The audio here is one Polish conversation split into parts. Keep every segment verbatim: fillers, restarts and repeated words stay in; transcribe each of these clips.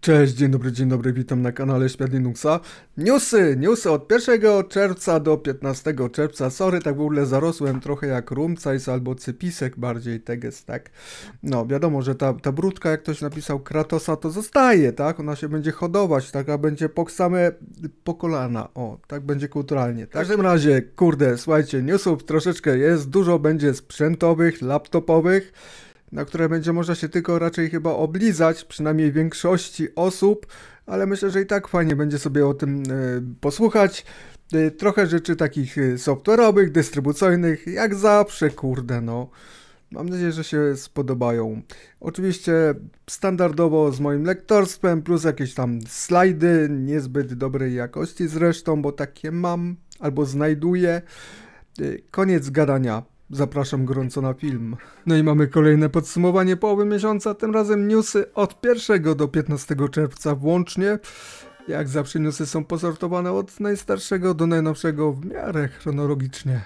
Cześć, dzień dobry, dzień dobry, witam na kanale Świat Linuxa. Newsy, newsy od pierwszego czerwca do piętnastego czerwca. Sorry, tak w ogóle zarosłem trochę jak Rumcajs albo Cypisek, bardziej teges, tak. No, wiadomo, że ta, ta brudka, jak ktoś napisał Kratosa, to zostaje, tak? Ona się będzie hodować, taka będzie po same po kolana. O, tak będzie kulturalnie. Tak? W każdym razie, kurde, słuchajcie, newsów troszeczkę jest, dużo będzie sprzętowych, laptopowych, na które będzie można się tylko raczej chyba oblizać, przynajmniej większości osób, ale myślę, że i tak fajnie będzie sobie o tym y, posłuchać. Y, trochę rzeczy takich y, software'owych, dystrybucyjnych, jak zawsze, kurde no. Mam nadzieję, że się spodobają. Oczywiście standardowo z moim lektorstwem, plus jakieś tam slajdy niezbyt dobrej jakości zresztą, bo takie mam albo znajduję. Y, koniec gadania. Zapraszam gorąco na film. No i mamy kolejne podsumowanie połowy miesiąca, tym razem newsy od pierwszego do piętnastego czerwca włącznie. Jak zawsze newsy są posortowane od najstarszego do najnowszego w miarę chronologicznie.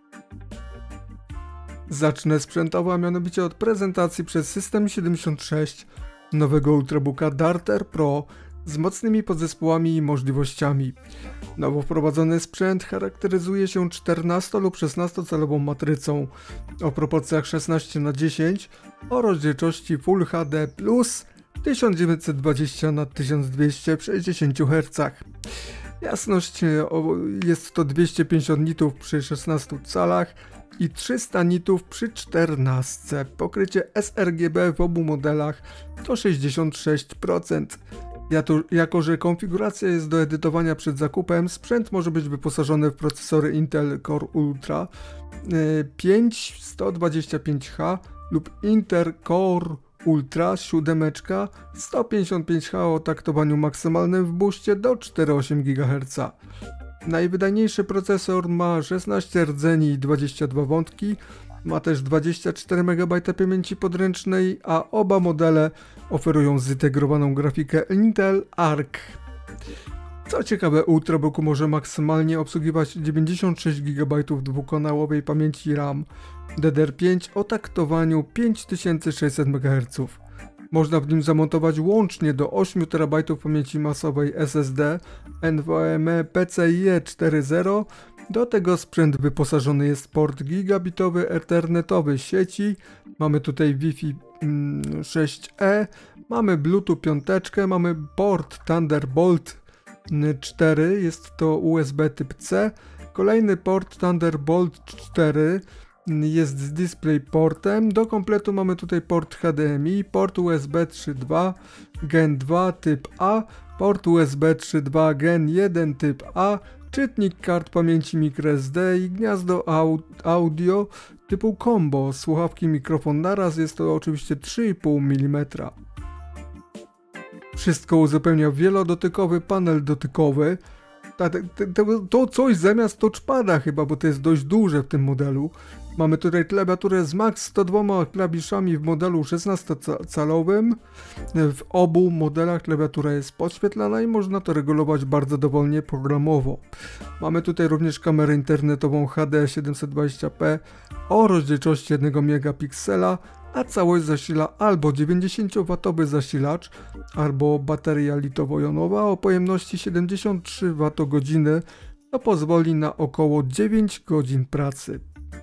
Zacznę sprzętowo, a mianowicie od prezentacji przez System siedemdziesiąt sześć nowego Ultrabooka Darter Pro z mocnymi podzespołami i możliwościami. Nowo wprowadzony sprzęt charakteryzuje się czternasto lub szesnastocalową matrycą o proporcjach szesnaście na dziesięć o rozdzielczości Full H D plus tysiąc dziewięćset dwadzieścia na tysiąc dwieście w sześćdziesięciu hercach. Jasność jest to dwieście pięćdziesiąt nitów przy szesnastu calach i trzysta nitów przy czternastce. Pokrycie sRGB w obu modelach to sześćdziesiąt sześć procent. Jako że konfiguracja jest do edytowania przed zakupem, sprzęt może być wyposażony w procesory Intel Core Ultra pięć sto dwadzieścia pięć H lub Intel Core Ultra siedem sto pięćdziesiąt pięć H o taktowaniu maksymalnym w booście do cztery przecinek osiem gigaherca. Najwydajniejszy procesor ma szesnaście rdzeni i dwadzieścia dwa wątki. Ma też dwadzieścia cztery megabajty pamięci podręcznej, a oba modele oferują zintegrowaną grafikę Intel Arc. Co ciekawe, Ultrabook może maksymalnie obsługiwać dziewięćdziesiąt sześć gigabajtów dwukanałowej pamięci RAM D D R pięć o taktowaniu pięć tysięcy sześćset megaherców. Można w nim zamontować łącznie do ośmiu terabajtów pamięci masowej S S D NVMe PCIe cztery zero. Do tego sprzęt wyposażony jest w port gigabitowy ethernetowy sieci. Mamy tutaj Wi-Fi sześć E, mamy Bluetooth pięć, mamy port Thunderbolt cztery, jest to U S B typ C. Kolejny port Thunderbolt cztery jest z DisplayPortem. Do kompletu mamy tutaj port H D M I, port U S B trzy dwa gen dwa typ A, port U S B trzy dwa gen jeden typ A, czytnik kart pamięci microSD i gniazdo audio typu combo. Słuchawki, mikrofon naraz, jest to oczywiście trzy i pół milimetra. Wszystko uzupełnia wielodotykowy panel dotykowy. To coś zamiast touchpada chyba, bo to jest dość duże w tym modelu. Mamy tutaj klawiaturę z max sto dwoma klawiszami w modelu szesnastocalowym. W obu modelach klawiatura jest podświetlana i można to regulować bardzo dowolnie programowo. Mamy tutaj również kamerę internetową H D siedemset dwadzieścia p o rozdzielczości jeden megapiksela, a całość zasila albo dziewięćdziesięciowatowy zasilacz, albo bateria litowo-jonowa o pojemności siedemdziesiąt trzy watogodziny, co pozwoli na około dziewięć godzin pracy.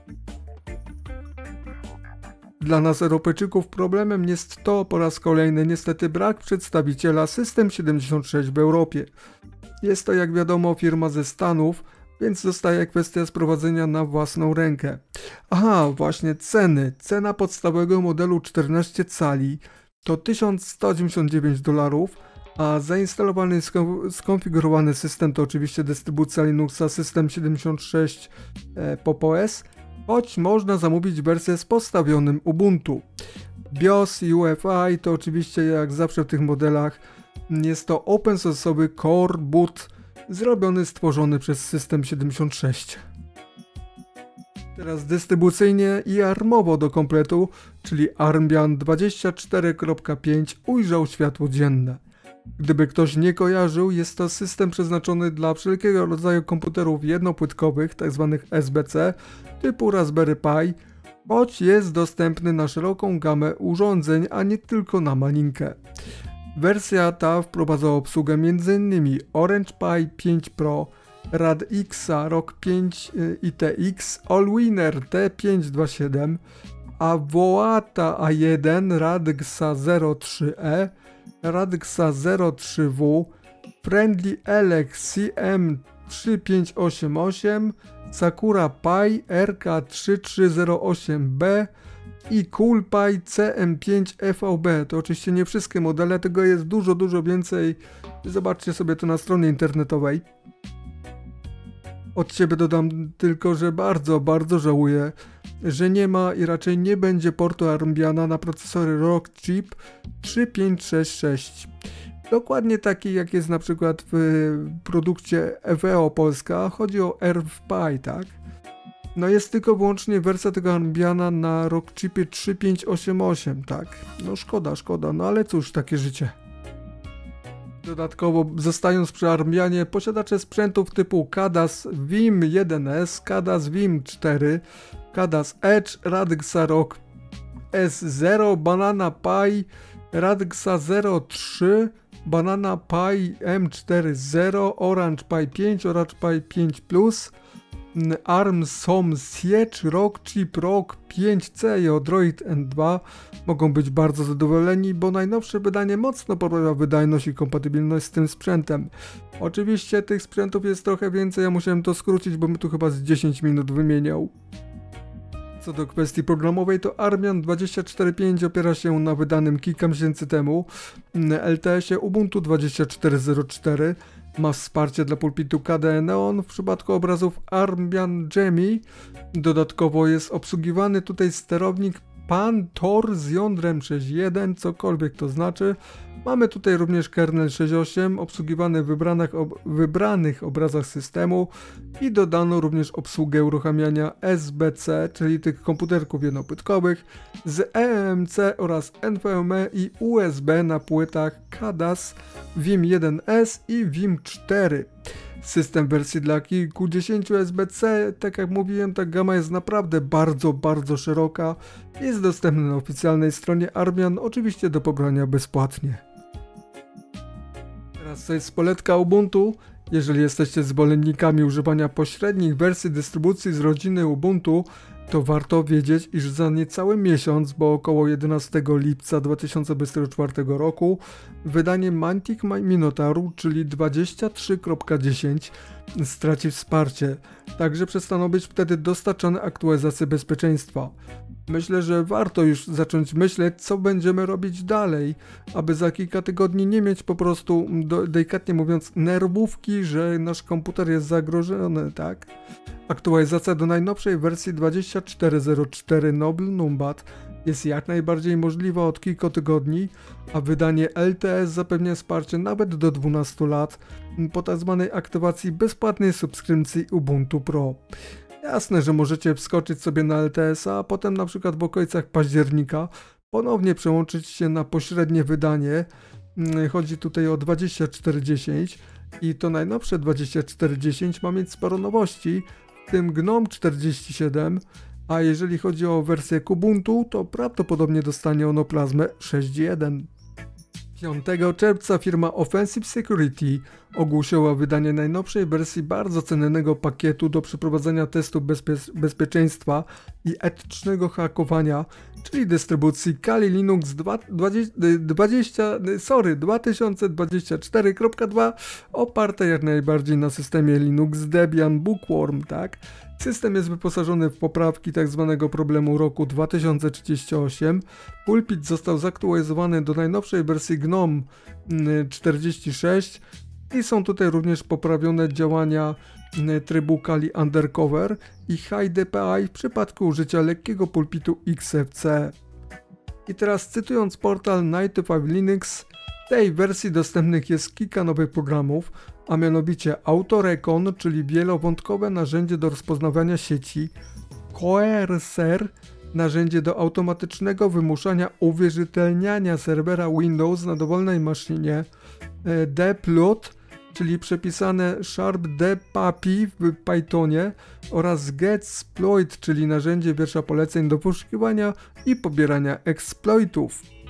Dla nas Europejczyków problemem jest to po raz kolejny niestety brak przedstawiciela System siedemdziesiąt sześć w Europie. Jest to, jak wiadomo, firma ze Stanów, więc zostaje kwestia sprowadzenia na własną rękę. Aha, właśnie ceny. Cena podstawowego modelu czternaście cali to tysiąc sto dziewięćdziesiąt dziewięć dolarów, a zainstalowany i skonfigurowany system to oczywiście dystrybucja Linuxa System siedemdziesiąt sześć e, Pop! O S, choć można zamówić wersję z postawionym Ubuntu. BIOS i U E F I to oczywiście, jak zawsze w tych modelach, jest to open source'owy Core Boot zrobiony, stworzony przez System siedemdziesiąt sześć. Teraz dystrybucyjnie i armowo do kompletu, czyli Armbian dwadzieścia cztery kropka pięć ujrzał światło dzienne. Gdyby ktoś nie kojarzył, jest to system przeznaczony dla wszelkiego rodzaju komputerów jednopłytkowych, tzw. S B C, typu Raspberry Pi, choć jest dostępny na szeroką gamę urządzeń, a nie tylko na malinkę. Wersja ta wprowadza obsługę m.in. Orange Pi pięć Pro, Radxa R O G pięć I T X, Allwinner T pięćset dwadzieścia siedem, Avoata A jeden, Radxa zero trzy E, Radxa zero trzy W, Friendly Alex C M trzy pięć osiem osiem, Sakura Pi R K trzy trzy zero osiem B i CoolPi C M pięć E V B. To oczywiście nie wszystkie modele, tego jest dużo, dużo więcej. Zobaczcie sobie to na stronie internetowej. Od siebie dodam tylko, że bardzo, bardzo żałuję, że nie ma i raczej nie będzie portu Armbiana na procesory Rockchip trzy pięć sześć sześć. Dokładnie taki, jak jest na przykład w produkcie Eveo Polska. Chodzi o ErwPi, tak? No jest tylko wyłącznie wersja tego Armbiana na Rockchipie trzy pięć osiem osiem, tak? No szkoda, szkoda, no ale cóż, takie życie. Dodatkowo, zostając przy Armbianie, posiadacze sprzętów typu Cadas Vim jeden S, Cadas Vim cztery, Cadas Edge, Radxa R O G S zero, Banana Pi, Radxa zero trzy, Banana Pi M cztery zero, Orange Pi pięć, Orange Pi pięć Plus, ARM SOM Siege, Rockchip R O G pięć C i Odroid N dwa mogą być bardzo zadowoleni, bo najnowsze wydanie mocno poprawia wydajność i kompatybilność z tym sprzętem. Oczywiście tych sprzętów jest trochę więcej, ja musiałem to skrócić, bo my tu chyba z dziesięć minut wymieniał. Co do kwestii programowej, to Armbian dwadzieścia cztery pięć opiera się na wydanym kilka miesięcy temu L T S-ie Ubuntu dwadzieścia cztery zero cztery. Ma wsparcie dla pulpitu K D E Neon w przypadku obrazów Armbian Jamie. Dodatkowo jest obsługiwany tutaj sterownik Pantor z jądrem sześć jeden, cokolwiek to znaczy. Mamy tutaj również kernel sześć osiem obsługiwany w wybranych, ob wybranych obrazach systemu i dodano również obsługę uruchamiania S B C, czyli tych komputerków jednopłytkowych z E M C oraz N V M e i U S B na płytach Cadas Vim jeden S i Vim cztery. System wersji dla kilkudziesięciu S B C, tak jak mówiłem, ta gama jest naprawdę bardzo, bardzo szeroka. Jest dostępny na oficjalnej stronie Armbian, oczywiście do pobrania bezpłatnie. Teraz to jest poletka Ubuntu. Jeżeli jesteście zwolennikami używania pośrednich wersji dystrybucji z rodziny Ubuntu, to warto wiedzieć, iż za niecały miesiąc, bo około jedenastego lipca dwa tysiące dwudziestego czwartego roku, wydanie Mantic Minotauru, czyli dwadzieścia trzy kropka dziesięć, straci wsparcie, także przestaną być wtedy dostarczane aktualizacje bezpieczeństwa. Myślę, że warto już zacząć myśleć, co będziemy robić dalej, aby za kilka tygodni nie mieć po prostu, delikatnie mówiąc, nerwówki, że nasz komputer jest zagrożony, tak? Aktualizacja do najnowszej wersji dwadzieścia cztery zero cztery Noble Numbat jest jak najbardziej możliwa od kilku tygodni, a wydanie L T S zapewnia wsparcie nawet do dwunastu lat po tzw. aktywacji bezpłatnej subskrypcji Ubuntu Pro. Jasne, że możecie wskoczyć sobie na L T S a, a potem na przykład w okolicach października ponownie przełączyć się na pośrednie wydanie. Chodzi tutaj o dwadzieścia cztery dziesięć i to najnowsze dwadzieścia cztery dziesięć ma mieć sporo nowości, w tym GNOME czterdzieści siedem, a jeżeli chodzi o wersję Ubuntu, to prawdopodobnie dostanie ono Plazmę sześć jeden. piątego czerwca firma Offensive Security ogłosiła wydanie najnowszej wersji bardzo cennego pakietu do przeprowadzenia testów bezpie bezpieczeństwa i etycznego hakowania, czyli dystrybucji Kali Linux dwadzieścia, sorry, dwa tysiące dwadzieścia cztery kropka dwa oparte jak najbardziej na systemie Linux Debian Bookworm, tak? System jest wyposażony w poprawki tzw. problemu roku dwa tysiące trzydzieści osiem. Pulpit został zaktualizowany do najnowszej wersji GNOME czterdzieści sześć i są tutaj również poprawione działania trybu Kali Undercover i High D P I w przypadku użycia lekkiego pulpitu X F C. I teraz cytując portal Ninety Five Linux, w tej wersji dostępnych jest kilka nowych programów, a mianowicie AutoRecon, czyli wielowątkowe narzędzie do rozpoznawania sieci, Coercer, narzędzie do automatycznego wymuszania uwierzytelniania serwera Windows na dowolnej maszynie, dplot, czyli przepisane sharpdpapi w Pythonie oraz getsploit, czyli narzędzie wiersza poleceń do poszukiwania i pobierania exploitów.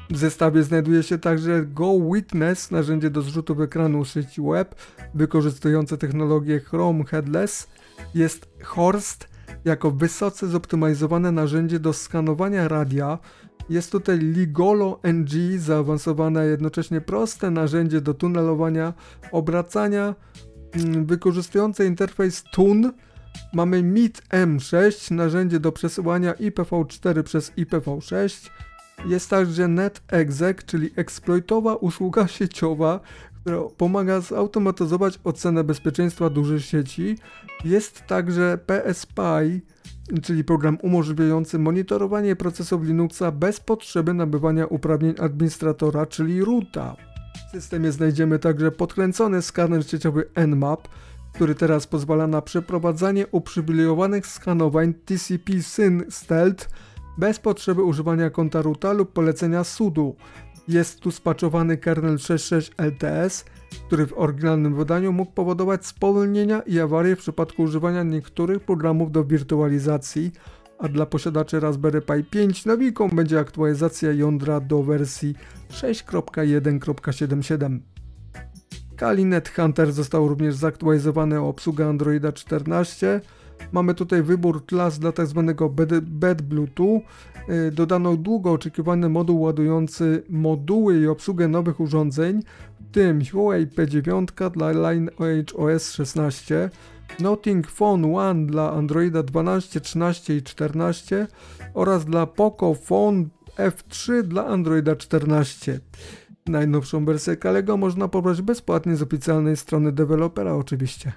W zestawie znajduje się także GoWitness, narzędzie do zrzutów ekranu sieci web, wykorzystujące technologię Chrome Headless. Jest Horst, jako wysoce zoptymalizowane narzędzie do skanowania radia. Jest tutaj Ligolo N G, zaawansowane, jednocześnie proste narzędzie do tunelowania, obracania, wykorzystujące interfejs T U N. Mamy M I T M sześć, narzędzie do przesyłania I P v cztery przez I P v sześć. Jest także NetExec, czyli eksploitowa usługa sieciowa, która pomaga zautomatyzować ocenę bezpieczeństwa dużych sieci. Jest także P S P I, czyli program umożliwiający monitorowanie procesów Linuxa bez potrzeby nabywania uprawnień administratora, czyli roota. W systemie znajdziemy także podkręcony skaner sieciowy Nmap, który teraz pozwala na przeprowadzanie uprzywilejowanych skanowań T C P Syn Stealth bez potrzeby używania konta roota lub polecenia sudo. Jest tu spaczowany kernel sześć sześć L T S, który w oryginalnym wydaniu mógł powodować spowolnienia i awarie w przypadku używania niektórych programów do wirtualizacji, a dla posiadaczy Raspberry Pi pięć nawiką będzie aktualizacja jądra do wersji sześć kropka jeden kropka siedem siedem. Kali NetHunter został również zaktualizowany o obsługę Androida czternaście. Mamy tutaj wybór klas dla tzw. Bed Bluetooth. Dodano długo oczekiwany moduł ładujący moduły i obsługę nowych urządzeń, w tym Huawei P dziewięć dla Lineage O S szesnaście, Nothing Phone One dla Androida dwanaście, trzynaście i czternaście oraz dla Poco Phone F trzy dla Androida czternaście. Najnowszą wersję Kalego można pobrać bezpłatnie z oficjalnej strony dewelopera oczywiście.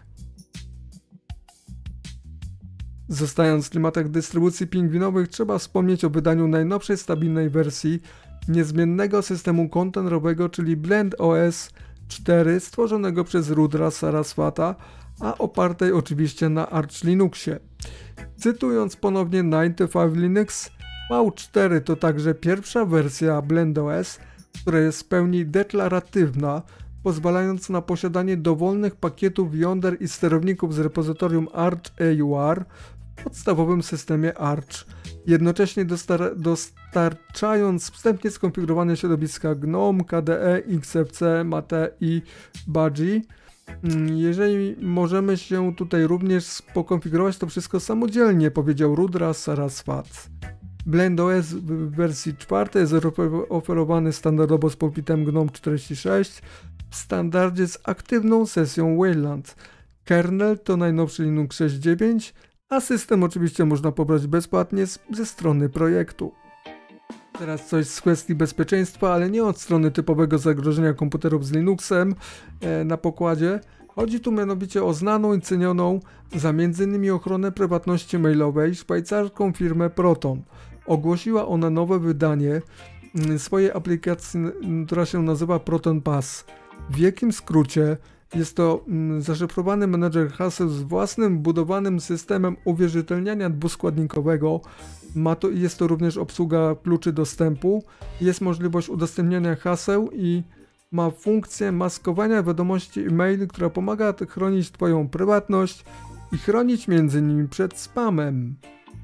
Zostając w klimatach dystrybucji pingwinowych, trzeba wspomnieć o wydaniu najnowszej stabilnej wersji niezmiennego systemu kontenerowego, czyli Blend O S cztery, stworzonego przez Rudra Saraswata, a opartej oczywiście na Arch Linuxie. Cytując ponownie dziewięćdziesiąt pięć Linux, V cztery to także pierwsza wersja Blend O S, która jest w pełni deklaratywna, pozwalając na posiadanie dowolnych pakietów jąder i sterowników z repozytorium Arch E U R w podstawowym systemie Arch, jednocześnie dostar dostarczając wstępnie skonfigurowane środowiska GNOME, K D E, X F C, Mate i Budgie. Jeżeli możemy się tutaj również pokonfigurować to wszystko samodzielnie, powiedział Rudra Saraswat. Blend O S w wersji czwartej jest oferowany standardowo z pulpitem GNOME czterdzieści sześć w standardzie z aktywną sesją Wayland. Kernel to najnowszy Linux sześć dziewięć, a system oczywiście można pobrać bezpłatnie z, ze strony projektu. Teraz coś z kwestii bezpieczeństwa, ale nie od strony typowego zagrożenia komputerów z Linuxem e, na pokładzie. Chodzi tu mianowicie o znaną i cenioną za między innymi ochronę prywatności mailowej szwajcarską firmę Proton. Ogłosiła ona nowe wydanie swojej aplikacji, która się nazywa Proton Pass. W wielkim skrócie jest to zaszyfrowany menedżer haseł z własnym budowanym systemem uwierzytelniania dwuskładnikowego. Ma to, jest to również obsługa kluczy dostępu. Jest możliwość udostępniania haseł i ma funkcję maskowania wiadomości e-mail, która pomaga chronić Twoją prywatność i chronić między innymi przed spamem.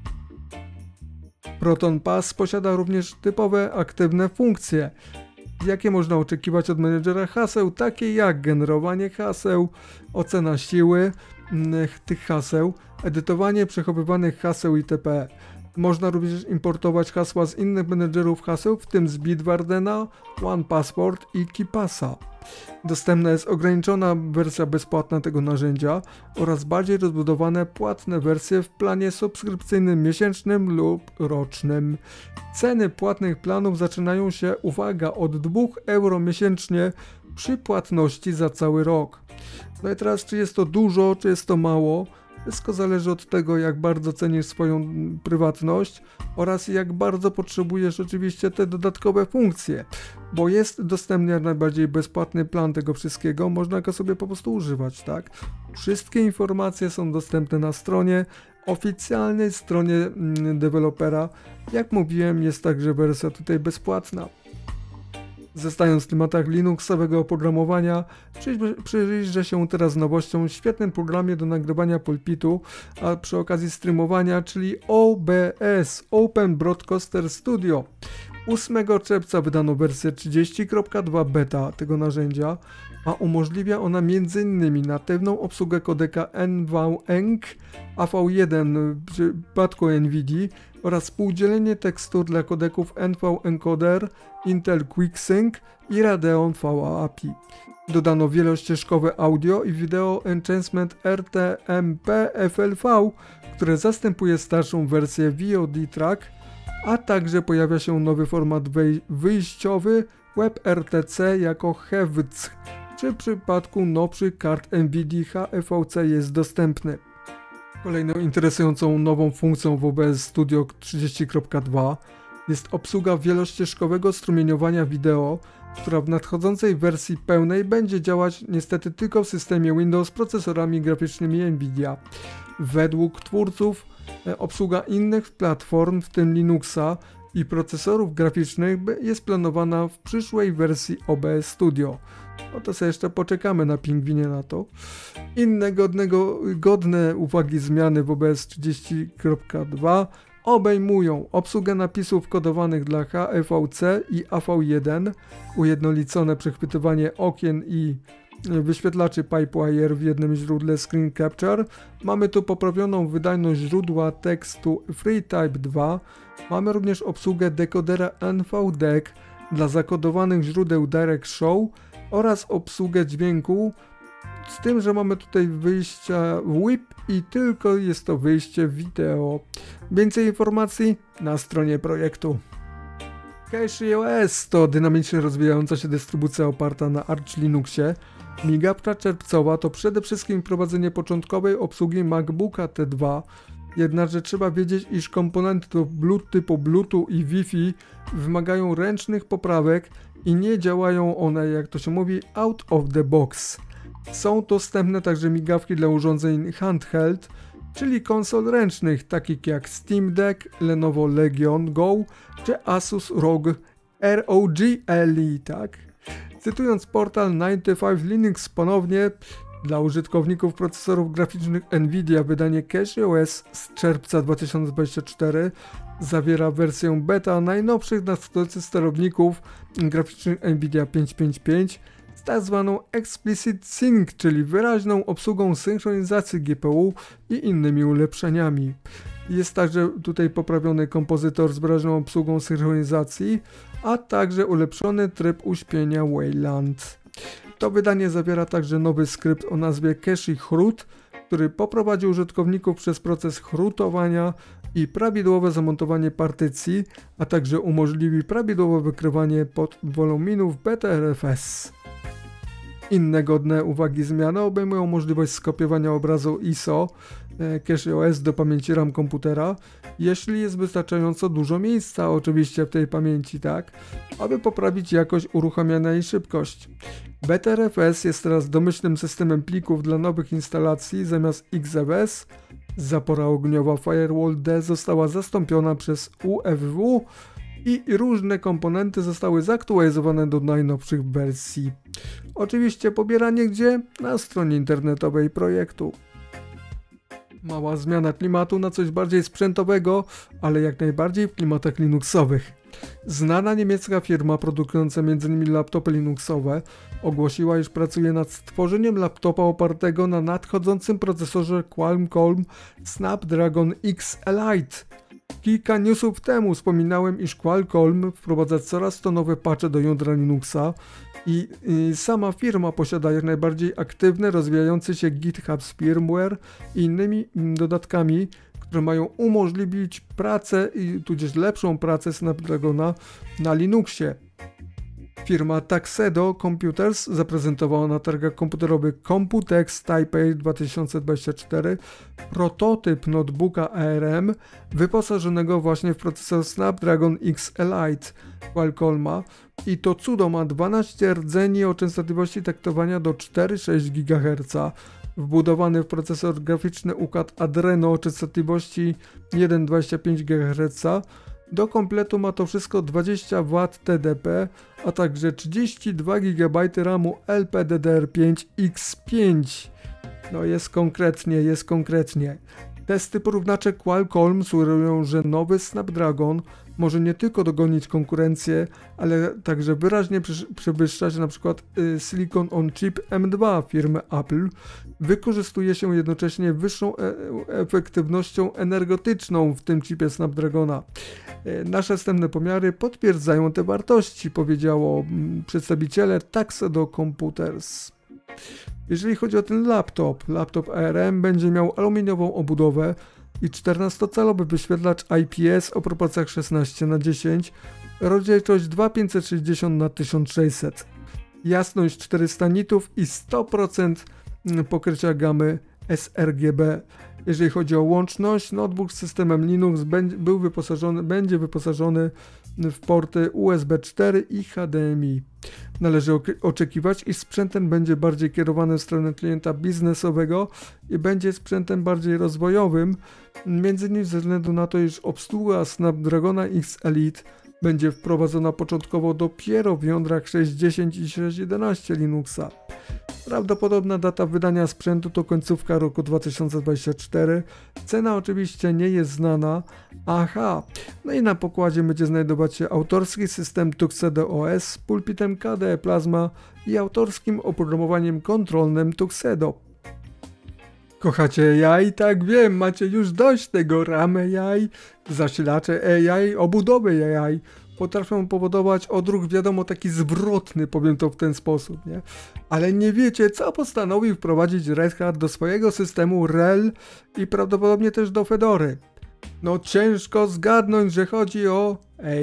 Proton Pass posiada również typowe aktywne funkcje, jakie można oczekiwać od menedżera haseł, takie jak generowanie haseł, ocena siły tych haseł, edytowanie przechowywanych haseł itp. Można również importować hasła z innych menedżerów haseł, w tym z Bitwardena, one password i KeePassa. Dostępna jest ograniczona wersja bezpłatna tego narzędzia oraz bardziej rozbudowane płatne wersje w planie subskrypcyjnym miesięcznym lub rocznym. Ceny płatnych planów zaczynają się, uwaga, od dwóch euro miesięcznie przy płatności za cały rok. No i teraz, czy jest to dużo, czy jest to mało? Wszystko zależy od tego, jak bardzo cenisz swoją prywatność oraz jak bardzo potrzebujesz oczywiście te dodatkowe funkcje, bo jest dostępny jak najbardziej bezpłatny plan tego wszystkiego, można go sobie po prostu używać, tak? Wszystkie informacje są dostępne na stronie, oficjalnej stronie dewelopera. Jak mówiłem, jest także wersja tutaj bezpłatna. Zostając w klimatach Linuxowego oprogramowania, przyjrzę się teraz nowością w świetnym programie do nagrywania pulpitu, a przy okazji streamowania, czyli O B S, Open Broadcaster Studio. ósmego czerwca wydano wersję trzydzieści kropka dwa beta tego narzędzia, a umożliwia ona między innymi natywną obsługę kodeka N V E N C A V jeden w przypadku NVIDII oraz współdzielenie tekstur dla kodeków N V Encoder, Intel QuickSync i Radeon V A A P I. Dodano wielościeżkowe audio i wideo enhancement R T M P F L V, które zastępuje starszą wersję V O D Track, a także pojawia się nowy format wyjściowy WebRTC jako H E V C, czy w przypadku nowszych kart NVIDII H E V C jest dostępny. Kolejną interesującą nową funkcją w O B S Studio trzydzieści kropka dwa jest obsługa wielościeżkowego strumieniowania wideo, która w nadchodzącej wersji pełnej będzie działać niestety tylko w systemie Windows z procesorami graficznymi NVIDIA. Według twórców obsługa innych platform, w tym Linuxa i procesorów graficznych, jest planowana w przyszłej wersji O B S Studio. No to sobie jeszcze poczekamy na pingwinie na to. Inne godnego, godne uwagi zmiany w O B S trzydzieści kropka dwa obejmują obsługę napisów kodowanych dla H E V C i A V jeden, ujednolicone przechwytywanie okien i wyświetlaczy Pipewire w jednym źródle Screen Capture. Mamy tu poprawioną wydajność źródła tekstu FreeType dwa. Mamy również obsługę dekodera N V D E C dla zakodowanych źródeł Direct Show oraz obsługę dźwięku, z tym, że mamy tutaj wyjścia W I P i tylko jest to wyjście wideo. Więcej informacji na stronie projektu. CachyOS to dynamicznie rozwijająca się dystrybucja oparta na Arch Linuxie. Migawka czerwcowa to przede wszystkim wprowadzenie początkowej obsługi MacBooka T dwa, jednakże trzeba wiedzieć, iż komponenty typu Bluetooth i Wi-Fi wymagają ręcznych poprawek i nie działają one, jak to się mówi, out of the box. Są dostępne także migawki dla urządzeń handheld, czyli konsol ręcznych, takich jak Steam Deck, Lenovo Legion Go czy Asus R O G R O G L I, tak? Cytując portal dziewięćdziesiąt pięć Linux ponownie, dla użytkowników procesorów graficznych NVIDIA wydanie CachyOS z czerwca dwa tysiące dwudziestego czwartego zawiera wersję beta najnowszych nadchodzących sterowników graficznych NVIDIA pięćset pięćdziesiąt pięć z tak zwaną Explicit Sync, czyli wyraźną obsługą synchronizacji G P U i innymi ulepszeniami. Jest także tutaj poprawiony kompozytor z wyraźną obsługą synchronizacji, a także ulepszony tryb uśpienia Wayland. To wydanie zawiera także nowy skrypt o nazwie CachyHroot, który poprowadzi użytkowników przez proces chrutowania i prawidłowe zamontowanie partycji, a także umożliwi prawidłowe wykrywanie podwoluminów B T R F S. Inne godne uwagi zmiany obejmują możliwość skopiowania obrazu I S O CachyOS do pamięci RAM komputera, jeśli jest wystarczająco dużo miejsca oczywiście w tej pamięci, tak, aby poprawić jakość uruchamiania i szybkość. B T R F S jest teraz domyślnym systemem plików dla nowych instalacji zamiast X F S. Zapora ogniowa Firewall D została zastąpiona przez U F W i różne komponenty zostały zaktualizowane do najnowszych wersji. Oczywiście pobieranie gdzie? Na stronie internetowej projektu. Mała zmiana klimatu na coś bardziej sprzętowego, ale jak najbardziej w klimatach linuxowych. Znana niemiecka firma produkująca między innymi laptopy linuxowe ogłosiła, iż pracuje nad stworzeniem laptopa opartego na nadchodzącym procesorze Qualcomm Snapdragon X Elite. Kilka newsów temu wspominałem, iż Qualcomm wprowadza coraz to nowe patche do jądra Linuxa i, i sama firma posiada jak najbardziej aktywny, rozwijający się GitHub z firmware i innymi dodatkami, które mają umożliwić pracę i tudzież lepszą pracę Snapdragona na Linuxie. Firma Tuxedo Computers zaprezentowała na targach komputerowych Computex Taipei dwa tysiące dwudziesty czwarty prototyp notebooka A R M wyposażonego właśnie w procesor Snapdragon X Elite Qualcomma i to cudo ma dwanaście rdzeni o częstotliwości taktowania do cztery przecinek sześć gigaherca. Wbudowany w procesor graficzny układ Adreno o częstotliwości jeden przecinek dwadzieścia pięć gigaherca. Do kompletu ma to wszystko dwadzieścia watów T D P, a także trzydzieści dwa gigabajty ramu L P D D R pięć X pięć. No jest konkretnie, jest konkretnie. Testy porównacze Qualcomm sugerują, że nowy Snapdragon może nie tylko dogonić konkurencję, ale także wyraźnie przewyższać np. Silicon on Chip M dwa firmy Apple. Wykorzystuje się jednocześnie wyższą e efektywnością energetyczną w tym chipie Snapdragona. Nasze wstępne pomiary potwierdzają te wartości, powiedziało przedstawiciele Tuxedo Computers. Jeżeli chodzi o ten laptop, laptop A R M będzie miał aluminiową obudowę i czternastocalowy wyświetlacz I P S o proporcjach szesnaście na dziesięć, rozdzielczość dwa tysiące pięćset sześćdziesiąt na tysiąc sześćset, jasność czterysta nitów i sto procent pokrycia gamy s R G B. Jeżeli chodzi o łączność, notebook z systemem Linux będzie, był wyposażony, będzie wyposażony w porty U S B cztery i H D M I. Należy oczekiwać, iż sprzęt ten będzie bardziej kierowany w stronę klienta biznesowego i będzie sprzętem bardziej rozwojowym, między innymi ze względu na to, iż obsługa Snapdragona X Elite będzie wprowadzona początkowo dopiero w jądrach sześć dziesięć i sześć jedenaście Linuxa. Prawdopodobna data wydania sprzętu to końcówka roku dwa tysiące dwudziestego czwartego. Cena oczywiście nie jest znana. Aha, no i na pokładzie będzie znajdować się autorski system Tuxedo O S z pulpitem K D E Plasma i autorskim oprogramowaniem kontrolnym Tuxedo. Kochacie A I? Tak wiem, macie już dość tego RAM A I, zasilacze A I, obudowy A I. Potrafią powodować odruch, wiadomo, taki zwrotny, powiem to w ten sposób, nie? Ale nie wiecie, co postanowił wprowadzić Red Hat do swojego systemu R E L i prawdopodobnie też do Fedory. No ciężko zgadnąć, że chodzi o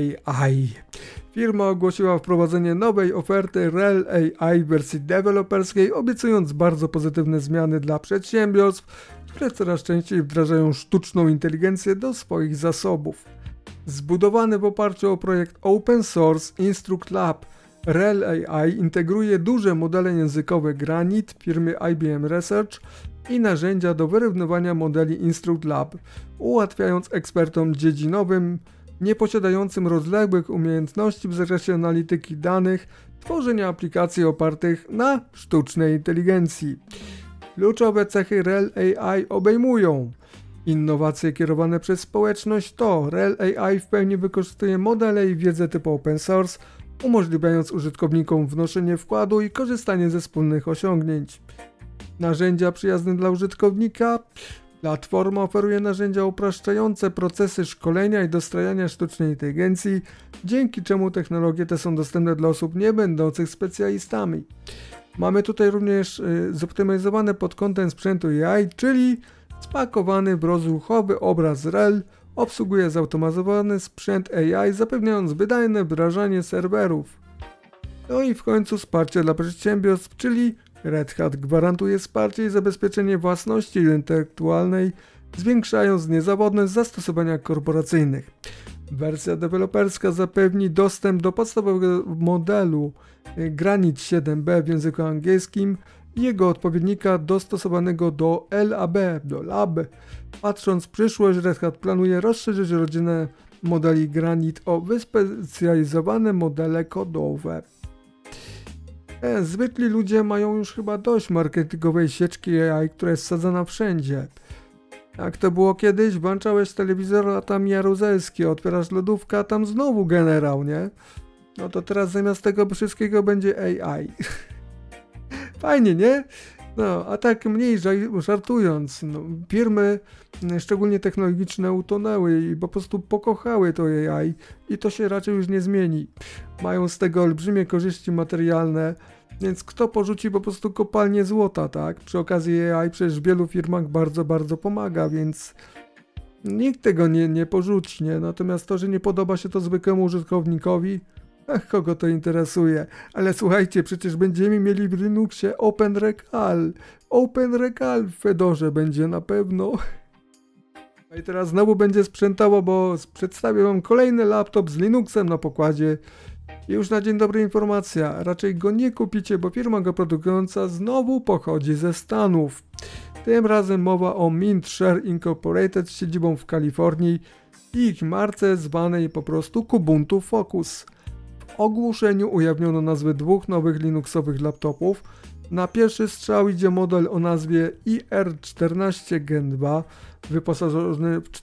A I. Firma ogłosiła wprowadzenie nowej oferty R E L A I w wersji deweloperskiej, obiecując bardzo pozytywne zmiany dla przedsiębiorstw, które coraz częściej wdrażają sztuczną inteligencję do swoich zasobów. Zbudowany w oparciu o projekt Open Source Instruct Lab, R E L A I integruje duże modele językowe Granite firmy I B M Research i narzędzia do wyrównywania modeli Instruct Lab, ułatwiając ekspertom dziedzinowym, nieposiadającym rozległych umiejętności w zakresie analityki danych, tworzenia aplikacji opartych na sztucznej inteligencji. Kluczowe cechy R E L A I obejmują innowacje kierowane przez społeczność to R E L A I w pełni wykorzystuje modele i wiedzę typu open source, umożliwiając użytkownikom wnoszenie wkładu i korzystanie ze wspólnych osiągnięć. Narzędzia przyjazne dla użytkownika. Platforma oferuje narzędzia upraszczające procesy szkolenia i dostrajania sztucznej inteligencji, dzięki czemu technologie te są dostępne dla osób nie będących specjalistami. Mamy tutaj również y, zoptymalizowane pod kątem sprzętu A I, czyli spakowany w rozruchowy obraz R E L, obsługuje zautomatyzowany sprzęt A I, zapewniając wydajne wdrażanie serwerów. No i w końcu wsparcie dla przedsiębiorstw, czyli Red Hat gwarantuje wsparcie i zabezpieczenie własności intelektualnej, zwiększając niezawodność zastosowania korporacyjnych. Wersja deweloperska zapewni dostęp do podstawowego modelu Granite siedem B w języku angielskim i jego odpowiednika dostosowanego do L A B, do Lab. Patrząc w przyszłość, Red Hat planuje rozszerzyć rodzinę modeli Granite o wyspecjalizowane modele kodowe. E, zwykli ludzie mają już chyba dość marketingowej sieczki A I, która jest wsadzana wszędzie. Jak to było kiedyś, włączałeś telewizor, a tam Jaruzelski, otwierasz lodówkę, a tam znowu generał, nie? No to teraz zamiast tego wszystkiego będzie A I. Fajnie, nie? No, a tak mniej żartując, no, firmy, szczególnie technologiczne, utonęły i po prostu pokochały to A I i to się raczej już nie zmieni. Mają z tego olbrzymie korzyści materialne, więc kto porzuci po prostu kopalnię złota, tak? Przy okazji A I przecież w wielu firmach bardzo, bardzo pomaga, więc nikt tego nie, nie porzuci, nie? Natomiast to, że nie podoba się to zwykłemu użytkownikowi, ach, kogo to interesuje. Ale słuchajcie, przecież będziemy mieli w Linuxie OpenRecal. OpenRecal w Fedorze będzie na pewno. I teraz znowu będzie sprzętowo, bo przedstawię wam kolejny laptop z Linuxem na pokładzie. I już na dzień dobry informacja, raczej go nie kupicie, bo firma go produkująca znowu pochodzi ze Stanów. Tym razem mowa o Mintshare Incorporated z siedzibą w Kalifornii i ich marce zwanej po prostu Kubuntu Focus. ogłoszeniu ujawniono nazwy dwóch nowych linuxowych laptopów. Na pierwszy strzał idzie model o nazwie i r czternaście gen dwa, wyposażony w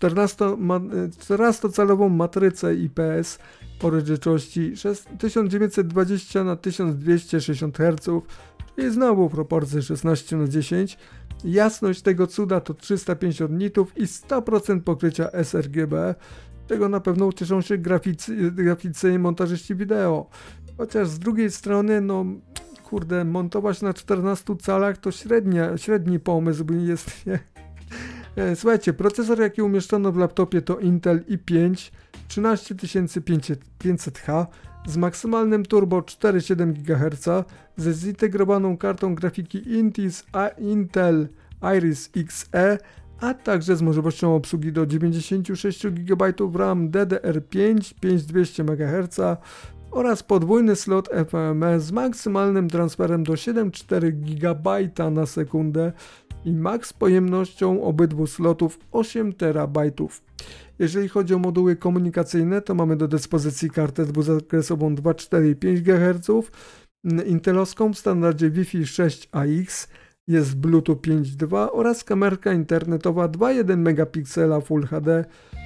czternastocalową matrycę I P S o rozdzielczości tysiąc dziewięćset dwadzieścia na tysiąc dwieście sześćdziesiąt herców, czyli znowu proporcje szesnaście na dziesięć. Jasność tego cuda to trzysta pięćdziesiąt nitów i sto procent pokrycia sRGB, czego na pewno ucieszą się graficy, graficy i montażyści wideo. Chociaż z drugiej strony, no kurde, montować na czternastu calach to średnia, średni pomysł jest, nie? Słuchajcie, procesor jaki umieszczono w laptopie to Intel i pięć trzynaście tysięcy pięćset H z maksymalnym turbo cztery przecinek siedem gigaherca, ze zintegrowaną kartą grafiki Intis, a Intel Iris X E, a także z możliwością obsługi do dziewięćdziesiąt sześć gigabajtów RAM D D R pięć pięć tysięcy dwieście megaherców oraz podwójny slot F M E z maksymalnym transferem do siedem przecinek cztery gigabajta na sekundę i max pojemnością obydwu slotów osiem terabajtów. Jeżeli chodzi o moduły komunikacyjne, to mamy do dyspozycji kartę dwuzakresową dwa przecinek cztery i pięć gigaherców, intelowską w standardzie Wi-Fi sześć A X, jest Bluetooth pięć przecinek dwa oraz kamerka internetowa dwa przecinek jeden megapiksela Full H D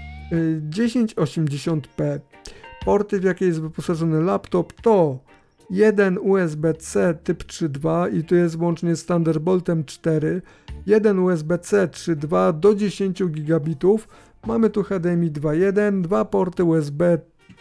tysiąc osiemdziesiąt p. Porty, w jakie jest wyposażony laptop, to jeden U S B C typ trzy przecinek dwa i tu jest włącznie z Thunderboltem cztery, jeden U S B C trzy przecinek dwa do dziesięć gigabitów, mamy tu H D M I dwa przecinek jeden, dwa porty U S B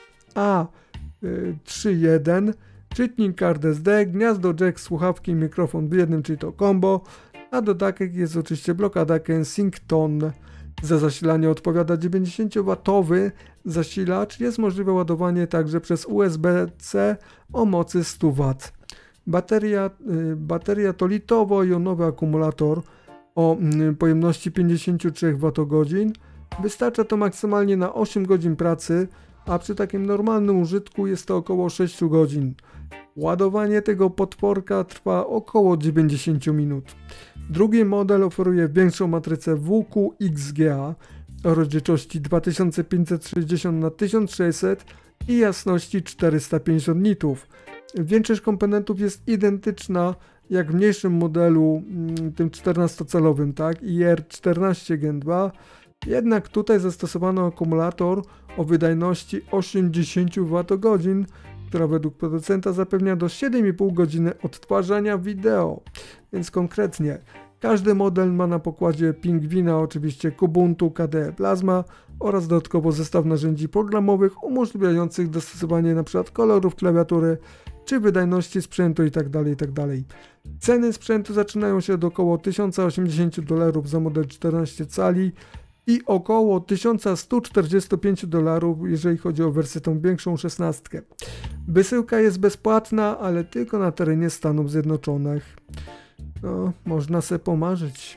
A trzy przecinek jeden, czytnik kart S D, gniazdo jack, słuchawki i mikrofon w jednym, czyli to combo, a dodatek jest oczywiście blokada Kensington. Za zasilanie odpowiada dziewięćdziesięciowatowy zasilacz, jest możliwe ładowanie także przez U S B C o mocy sto watów. Bateria, y, bateria to litowo-jonowy akumulator o y, pojemności pięćdziesiąt trzy watogodzin. Wystarcza to maksymalnie na osiem godzin pracy, a przy takim normalnym użytku jest to około sześć godzin. Ładowanie tego potworka trwa około dziewięćdziesiąt minut. Drugi model oferuje większą matrycę W Q X G A o rozdzielczości dwa tysiące pięćset sześćdziesiąt na tysiąc sześćset i jasności czterysta pięćdziesiąt nitów. Większość komponentów jest identyczna jak w mniejszym modelu, tym czternastocalowym, tak, i r czternaście gen dwa, jednak tutaj zastosowano akumulator o wydajności osiemdziesiąt watogodzin, która według producenta zapewnia do siedem i pół godziny odtwarzania wideo. Więc konkretnie, każdy model ma na pokładzie Pingwina, oczywiście Kubuntu, K D E Plasma oraz dodatkowo zestaw narzędzi programowych umożliwiających dostosowanie np. kolorów klawiatury czy wydajności sprzętu itd. itd. Ceny sprzętu zaczynają się od około tysiąc osiemdziesiąt dolarów za model czternaście cali i około tysiąc sto czterdzieści pięć dolarów, jeżeli chodzi o wersję tą większą szesnastkę. Wysyłka jest bezpłatna, ale tylko na terenie Stanów Zjednoczonych. No, można se pomarzyć.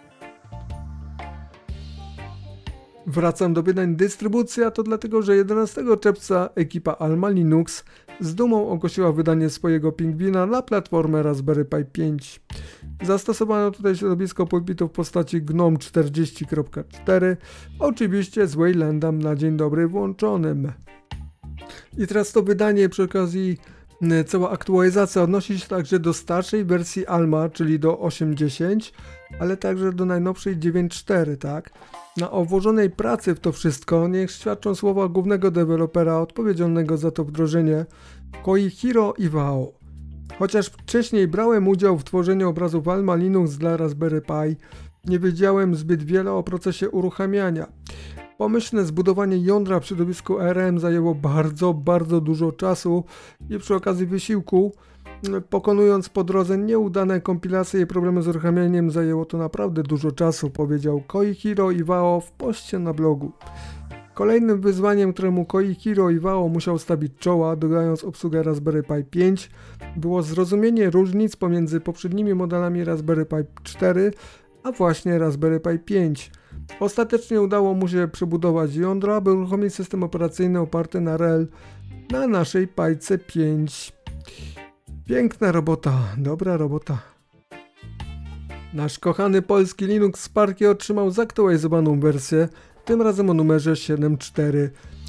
Wracam do pytań dystrybucja, to dlatego, że jedenastego czerwca ekipa Alma Linux z dumą ogłosiła wydanie swojego Pingwina na platformę Raspberry Pi pięć. Zastosowano tutaj środowisko pulpitu w postaci GNOME czterdzieści kropka cztery, oczywiście z Waylandem na dzień dobry włączonym. I teraz to wydanie przy okazji, cała aktualizacja odnosi się także do starszej wersji Alma, czyli do osiem dziesięć, ale także do najnowszej dziewięć cztery, tak? Na włożonej pracy w to wszystko niech świadczą słowa głównego dewelopera odpowiedzialnego za to wdrożenie, Koichiro Iwao. Chociaż wcześniej brałem udział w tworzeniu obrazów Alma Linux dla Raspberry Pi, nie wiedziałem zbyt wiele o procesie uruchamiania. Pomyślne zbudowanie jądra w środowisku A R M zajęło bardzo, bardzo dużo czasu i przy okazji wysiłku, pokonując po drodze nieudane kompilacje i problemy z uruchamianiem, zajęło to naprawdę dużo czasu, powiedział Koichiro Iwao w poście na blogu. Kolejnym wyzwaniem, któremu Koichiro Iwao musiał stawić czoła, dodając obsługę Raspberry Pi pięć, było zrozumienie różnic pomiędzy poprzednimi modelami Raspberry Pi cztery, a właśnie Raspberry Pi pięć. Ostatecznie udało mu się przebudować jądra, aby uruchomić system operacyjny oparty na R E L na naszej Pice pięć. Piękna robota, dobra robota. Nasz kochany polski Linux Sparky otrzymał zaktualizowaną wersję, tym razem o numerze siedem cztery.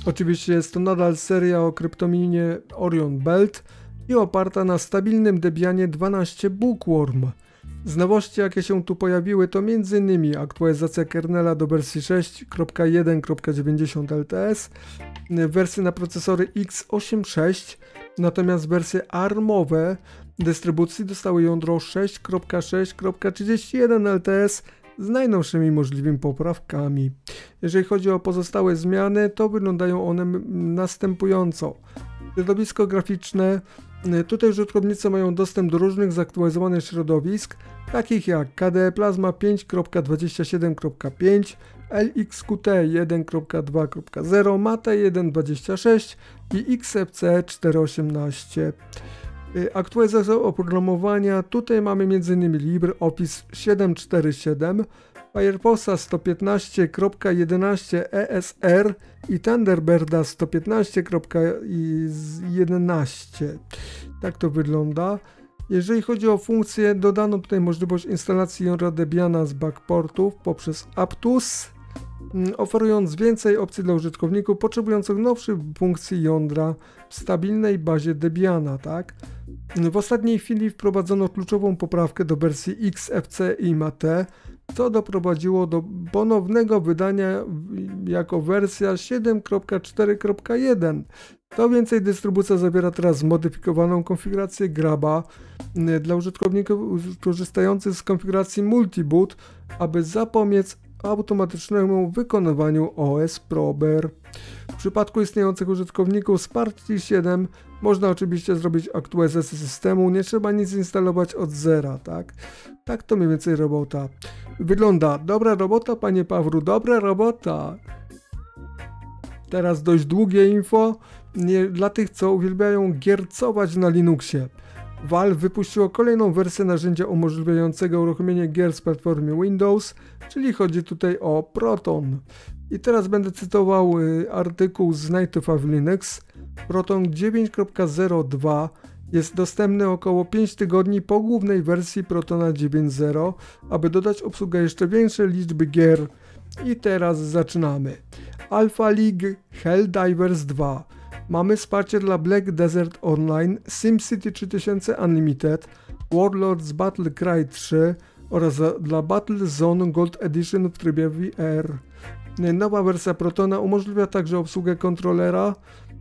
Oczywiście jest to nadal seria o kryptominie Orion Belt i oparta na stabilnym Debianie dwanaście Bookworm. Z nowości, jakie się tu pojawiły, to między innymi aktualizacja kernela do wersji sześć kropka jeden kropka dziewięćdziesiąt L T S, wersje na procesory X osiemdziesiąt sześć, natomiast wersje armowe dystrybucji dostały jądro sześć kropka sześć kropka trzydzieści jeden L T S z najnowszymi możliwymi poprawkami. Jeżeli chodzi o pozostałe zmiany, to wyglądają one następująco. Środowisko graficzne. Tutaj użytkownicy mają dostęp do różnych zaktualizowanych środowisk, takich jak K D E Plasma pięć kropka dwadzieścia siedem kropka pięć, L X Q T jeden kropka dwa kropka zero, Mate jeden kropka dwadzieścia sześć i X F C cztery osiemnaście. Aktualizacja oprogramowania. Tutaj mamy m.in. LibreOffice siedem cztery siedem, Firefoxa sto piętnaście kropka jedenaście E S R i Thunderbirda sto piętnaście kropka jedenaście. Tak to wygląda. Jeżeli chodzi o funkcję, dodano tutaj możliwość instalacji jądra Debiana z backportów poprzez Aptus, oferując więcej opcji dla użytkowników potrzebujących nowszych funkcji jądra w stabilnej bazie Debiana, tak? W ostatniej chwili wprowadzono kluczową poprawkę do wersji X F C i Mate, co doprowadziło do ponownego wydania jako wersja siedem kropka cztery kropka jeden. Co więcej, dystrybucja zawiera teraz zmodyfikowaną konfigurację Graba dla użytkowników korzystających z konfiguracji Multiboot, aby zapobiec automatycznemu wykonywaniu O S Prober. W przypadku istniejących użytkowników z Partii siedem można oczywiście zrobić aktualizację systemu, nie trzeba nic instalować od zera, tak? Tak to mniej więcej robota wygląda. Dobra robota, panie Pawru, dobra robota. Teraz dość długie info nie, dla tych, co uwielbiają giercować na Linuxie. Valve wypuściło kolejną wersję narzędzia umożliwiającego uruchomienie gier z platformy Windows, czyli chodzi tutaj o Proton. I teraz będę cytował y, artykuł z Native of Linux. Proton dziewięć kropka zero dwa jest dostępny około pięć tygodni po głównej wersji Protona dziewięć zero, aby dodać obsługę jeszcze większej liczby gier. I teraz zaczynamy. Alpha League Helldivers dwa. Mamy wsparcie dla Black Desert Online, SimCity trzy tysiące Unlimited, Warlords Battle Cry trzy oraz dla Battlezone Gold Edition w trybie V R. Nowa wersja Protona umożliwia także obsługę kontrolera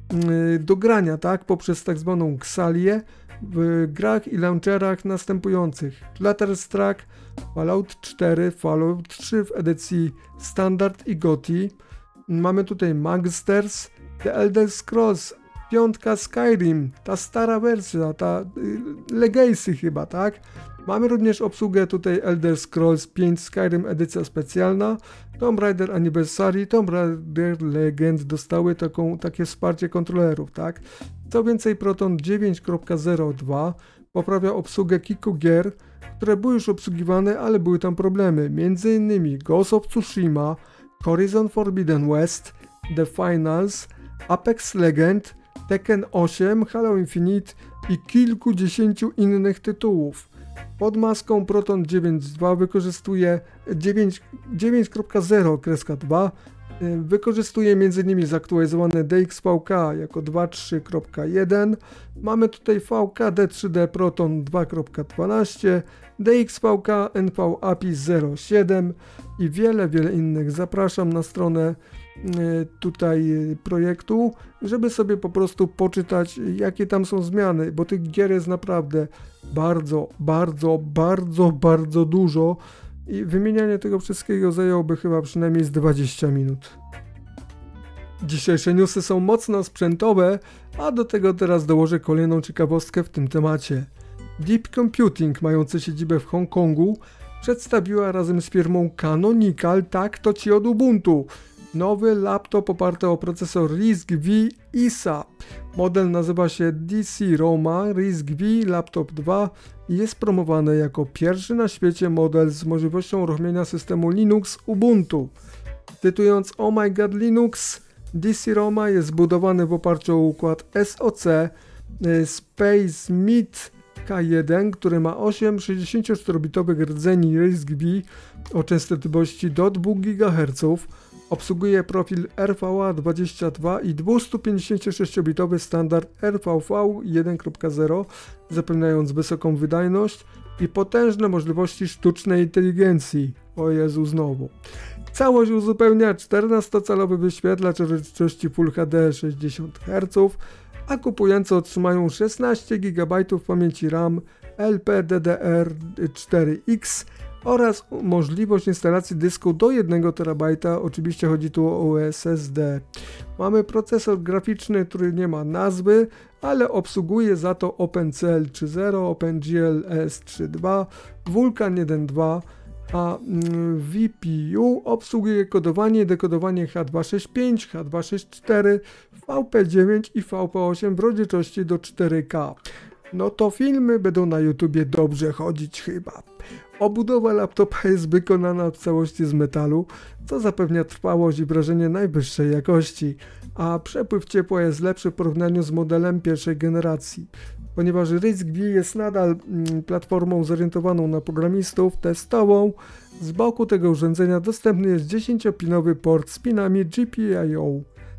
do grania, tak, poprzez tak zwaną Xalię w grach i launcherach następujących: Cluster-Strike, Fallout cztery, Fallout trzy w edycji Standard i G O T Y. Mamy tutaj Magsters, The Elder Scrolls, piątka Skyrim, ta stara wersja, ta y, Legacy chyba, tak? Mamy również obsługę tutaj Elder Scrolls pięć Skyrim edycja specjalna, Tomb Raider Anniversary, Tomb Raider Legend dostały taką, takie wsparcie kontrolerów, tak? Co więcej, Proton dziewięć kropka zero dwa poprawia obsługę kilku gier, które były już obsługiwane, ale były tam problemy, między innymi Ghost of Tsushima, Horizon Forbidden West, The Finals, Apex Legend, Tekken osiem, Halo Infinite i kilkudziesięciu innych tytułów. Pod maską Proton dziewięć dwa wykorzystuje dziewięć kropka zero dwa, wykorzystuje m.in. zaktualizowane D X V K jako dwa trzy kropka jeden, mamy tutaj V K D trzy D Proton dwa kropka dwanaście, D X V K N V A P I zero siedem i wiele, wiele innych. Zapraszam na stronę tutaj projektu, żeby sobie po prostu poczytać, jakie tam są zmiany, bo tych gier jest naprawdę bardzo, bardzo, bardzo, bardzo dużo i wymienianie tego wszystkiego zajęłoby chyba przynajmniej z dwadzieścia minut. Dzisiejsze newsy są mocno sprzętowe, a do tego teraz dołożę kolejną ciekawostkę w tym temacie. Deep Computing, mający siedzibę w Hongkongu, przedstawiła razem z firmą Canonical, tak to ci od Ubuntu, nowy laptop oparty o procesor RISC-V I S A. Model nazywa się D C Roma RISC-V Laptop dwa i jest promowany jako pierwszy na świecie model z możliwością uruchomienia systemu Linux Ubuntu. Tytując Oh My God Linux, D C Roma jest zbudowany w oparciu o układ S O C SpaceMeet K jeden, który ma osiem sześćdziesięcioczterobitowych rdzeni RISC-V o częstotliwości do dwóch gigaherców Obsługuje profil R V A dwadzieścia dwa i dwieście pięćdziesiąt sześć bitowy standard R V V jeden kropka zero, zapewniając wysoką wydajność i potężne możliwości sztucznej inteligencji. O Jezu, znowu. Całość uzupełnia czternastocalowy wyświetlacz o rozdzielczości Full H D sześćdziesiąt herców, a kupujący otrzymają szesnaście gigabajtów pamięci RAM L P D D R cztery X oraz możliwość instalacji dysku do jednego terabajta, oczywiście chodzi tu o S S D. Mamy procesor graficzny, który nie ma nazwy, ale obsługuje za to OpenCL trzy zero, OpenGL E S trzy dwa, Vulkan jeden dwa, a V P U obsługuje kodowanie i dekodowanie H dwieście sześćdziesiąt pięć, H dwieście sześćdziesiąt cztery, V P dziewięć i V P osiem w rozdzielczości do cztery K. No to filmy będą na YouTubie dobrze chodzić chyba. Obudowa laptopa jest wykonana w całości z metalu, co zapewnia trwałość i wrażenie najwyższej jakości, a przepływ ciepła jest lepszy w porównaniu z modelem pierwszej generacji. Ponieważ RISC-V jest nadal mm, platformą zorientowaną na programistów testową, z boku tego urządzenia dostępny jest dziesięciopinowy port z pinami G P I O.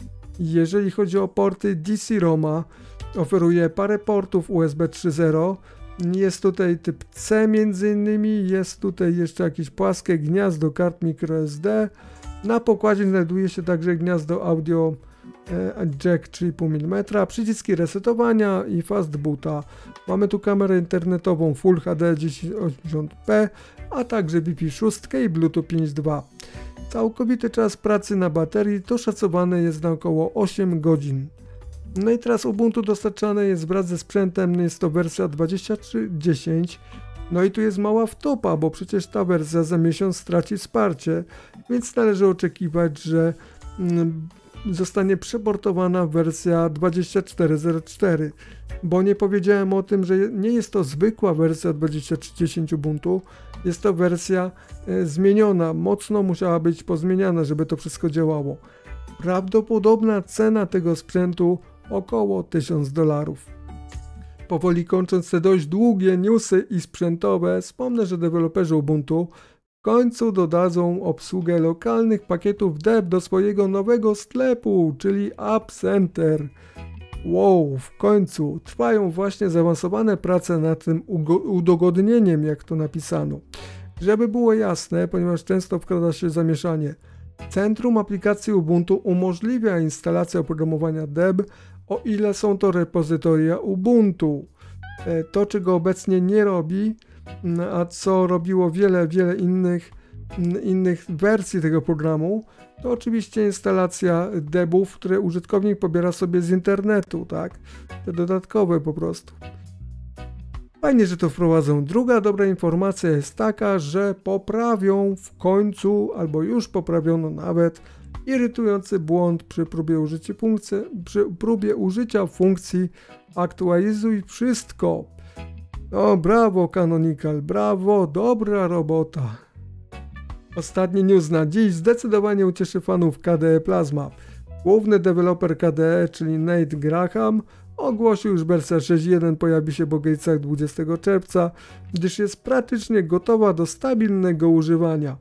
Jeżeli chodzi o porty D C ROMa, oferuje parę portów U S B trzy zero, jest tutaj typ C między innymi, jest tutaj jeszcze jakieś płaskie gniazdo kart microSD, na pokładzie znajduje się także gniazdo audio e, jack trzy i pół milimetra, przyciski resetowania i fast boota. Mamy tu kamerę internetową Full H D tysiąc osiemdziesiąt p, a także Wi Fi sześć i Bluetooth pięć przecinek dwa. Całkowity czas pracy na baterii to szacowany jest na około osiem godzin. No i teraz Ubuntu dostarczane jest wraz ze sprzętem, jest to wersja dwadzieścia trzy dziesięć. No i tu jest mała wtopa, bo przecież ta wersja za miesiąc straci wsparcie, więc należy oczekiwać, że mm, zostanie przeportowana wersja dwadzieścia cztery zero cztery, bo nie powiedziałem o tym, że nie jest to zwykła wersja dwadzieścia trzy dziesięć Ubuntu, jest to wersja e, zmieniona, mocno musiała być pozmieniana, żeby to wszystko działało. Prawdopodobna cena tego sprzętu około tysiąc dolarów. Powoli kończąc te dość długie newsy i sprzętowe, wspomnę, że deweloperzy Ubuntu w końcu dodadzą obsługę lokalnych pakietów deb do swojego nowego sklepu, czyli App Center. Wow, w końcu trwają właśnie zaawansowane prace nad tym udogodnieniem, jak to napisano. Żeby było jasne, ponieważ często wkrada się zamieszanie, Centrum Aplikacji Ubuntu umożliwia instalację oprogramowania deb, o ile są to repozytoria Ubuntu. To, czego obecnie nie robi, a co robiło wiele, wiele innych, innych wersji tego programu, to oczywiście instalacja debów, które użytkownik pobiera sobie z internetu, tak? Te dodatkowe po prostu. Fajnie, że to wprowadzą. Druga dobra informacja jest taka, że poprawią w końcu, albo już poprawiono nawet, irytujący błąd przy próbie użycia funkcji, przy próbie użycia funkcji aktualizuj wszystko. No brawo Canonical, brawo, dobra robota. Ostatni news na dziś zdecydowanie ucieszy fanów K D E Plasma. Główny deweloper K D E, czyli Nate Graham, ogłosił, że wersja sześć kropka jeden pojawi się w okolicach dwudziestego czerwca, gdyż jest praktycznie gotowa do stabilnego używania.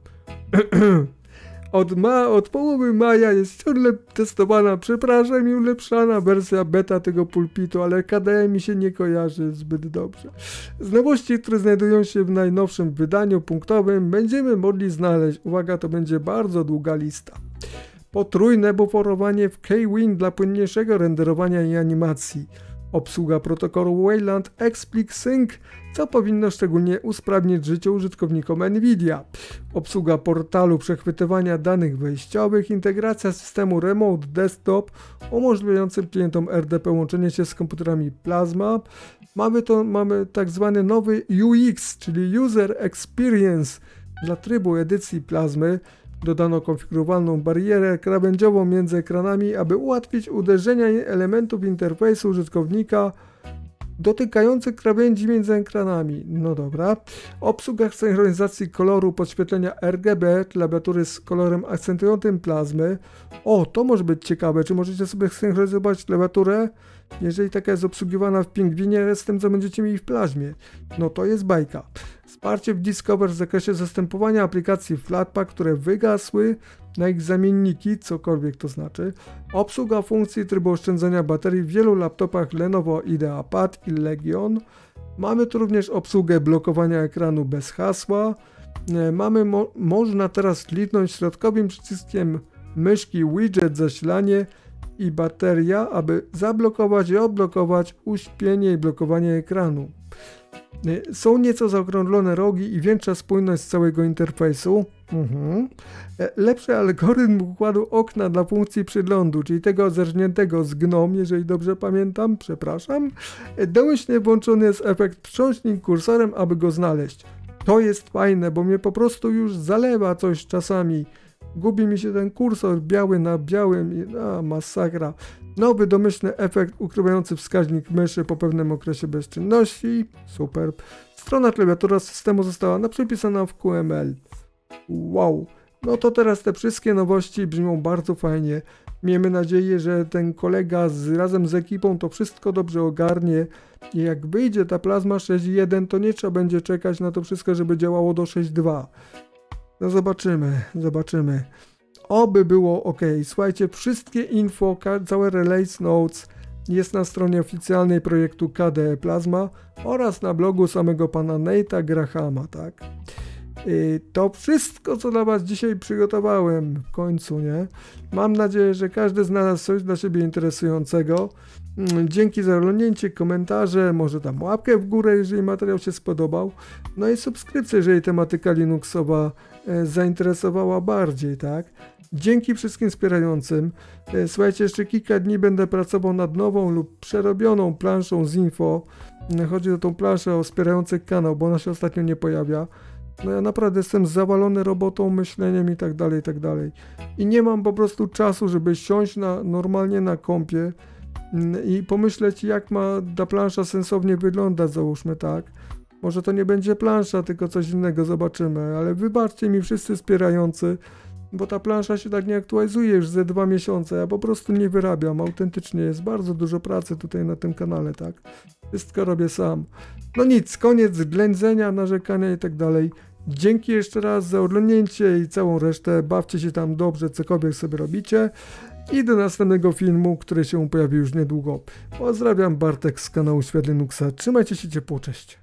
Od, ma, od połowy maja jest ciągle testowana, przepraszam, i ulepszana wersja beta tego pulpitu, ale K D E mi się nie kojarzy zbyt dobrze. Z nowości, które znajdują się w najnowszym wydaniu punktowym, będziemy mogli znaleźć, uwaga, to będzie bardzo długa lista. Potrójne buforowanie w Kwin dla płynniejszego renderowania i animacji. Obsługa protokołu Wayland Explicit Sync, co powinno szczególnie usprawnić życie użytkownikom Nvidia. Obsługa portalu przechwytywania danych wejściowych, integracja systemu Remote Desktop umożliwiającym klientom R D P łączenie się z komputerami Plasma. Mamy, to, mamy tak zwany nowy U X, czyli User Experience dla trybu edycji Plasmy. Dodano konfigurowalną barierę krawędziową między ekranami, aby ułatwić uderzenia elementów interfejsu użytkownika dotykających krawędzi między ekranami. No dobra. Obsługa synchronizacji koloru podświetlenia R G B klawiatury z kolorem akcentującym plazmy. O, to może być ciekawe. Czy możecie sobie synchronizować klawiaturę, jeżeli taka jest obsługiwana w Pingwinie, z tym, co będziecie mieli w plazmie? No to jest bajka. Wsparcie w Discover w zakresie zastępowania aplikacji Flatpak, które wygasły na ich zamienniki, cokolwiek to znaczy. Obsługa funkcji trybu oszczędzania baterii w wielu laptopach Lenovo IdeaPad i Legion. Mamy tu również obsługę blokowania ekranu bez hasła. Mamy mo można teraz kliknąć środkowym przyciskiem myszki widget zasilanie i bateria, aby zablokować i odblokować uśpienie i blokowanie ekranu. Są nieco zaokrąglone rogi i większa spójność całego interfejsu. Mhm. Lepszy algorytm układu okna dla funkcji przyglądu, czyli tego zerżniętego z Gnome, jeżeli dobrze pamiętam, przepraszam. Domyślnie włączony jest efekt wstrząśnij kursorem, aby go znaleźć. To jest fajne, bo mnie po prostu już zalewa coś czasami. Gubi mi się ten kursor biały na białym i a, masakra. Nowy domyślny efekt ukrywający wskaźnik myszy po pewnym okresie bezczynności. Super. Strona klawiatura systemu została przepisana w Q M L. Wow. No to teraz te wszystkie nowości brzmią bardzo fajnie. Miejmy nadzieję, że ten kolega z, razem z ekipą to wszystko dobrze ogarnie i jak wyjdzie ta Plasma sześć jeden, to nie trzeba będzie czekać na to wszystko, żeby działało do sześć dwa. No zobaczymy, zobaczymy. Oby było ok. Słuchajcie, wszystkie info, całe release notes jest na stronie oficjalnej projektu K D E Plasma oraz na blogu samego pana Nate'a Grahama, tak? I to wszystko, co dla was dzisiaj przygotowałem w końcu, nie? Mam nadzieję, że każdy znalazł coś dla siebie interesującego. Dzięki za oglądnięcie, komentarze, może tam łapkę w górę, jeżeli materiał się spodobał. No i subskrypcję, jeżeli tematyka Linuxowa e, zainteresowała bardziej, tak? Dzięki wszystkim wspierającym. E, słuchajcie, jeszcze kilka dni będę pracował nad nową lub przerobioną planszą z info. E, chodzi o tą planszę o wspierających kanał, bo ona się ostatnio nie pojawia. No ja naprawdę jestem zawalony robotą, myśleniem i tak dalej, i tak dalej. I nie mam po prostu czasu, żeby siąść na, normalnie na kompie i pomyśleć, jak ma ta plansza sensownie wyglądać, załóżmy tak. Może to nie będzie plansza, tylko coś innego, zobaczymy, ale wybaczcie mi wszyscy wspierający, bo ta plansza się tak nie aktualizuje już ze dwa miesiące, ja po prostu nie wyrabiam, autentycznie jest bardzo dużo pracy tutaj na tym kanale, tak. Wszystko robię sam. No nic, koniec ględzenia, narzekania i tak dalej. Dzięki jeszcze raz za oglądnięcie i całą resztę, bawcie się tam dobrze, cokolwiek sobie robicie. I do następnego filmu, który się pojawi już niedługo. Pozdrawiam, Bartek z kanału Świat Linuxa. Trzymajcie się ciepło, cześć.